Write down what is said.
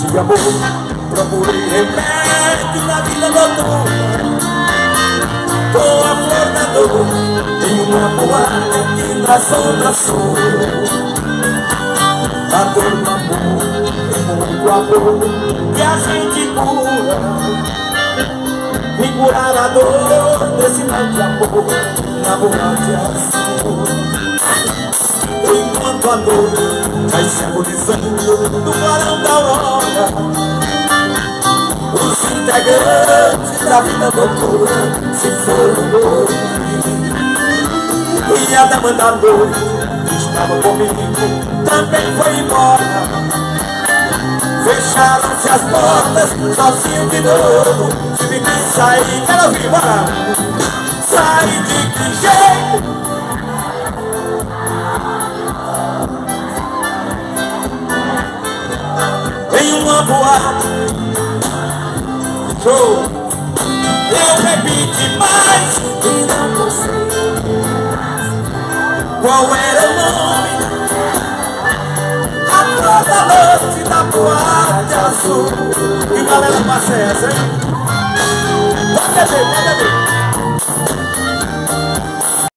de amor, procurei remédio na vida noturna. Com a flor da dor em uma boate aqui na zona sul. A dor do amor é muito amor que a gente cura. Vem curar a dor desse mal de amor na boate azul. Enquanto a noite vai se agonizando no clarão da aurora, os integrantes da vida noturna se foram dormir. E a dama da noite que estava comigo também foi embora. Fecharam-se as portas, sozinho de novo. Tive que sair, quero vir embora. Sair de que jeito? Em uma boate, show, eu bebi demais e não consegui. Qual era o nome? A flor da noite da boate azul. E galera, passa essa, hein? Pode beber, pode beber.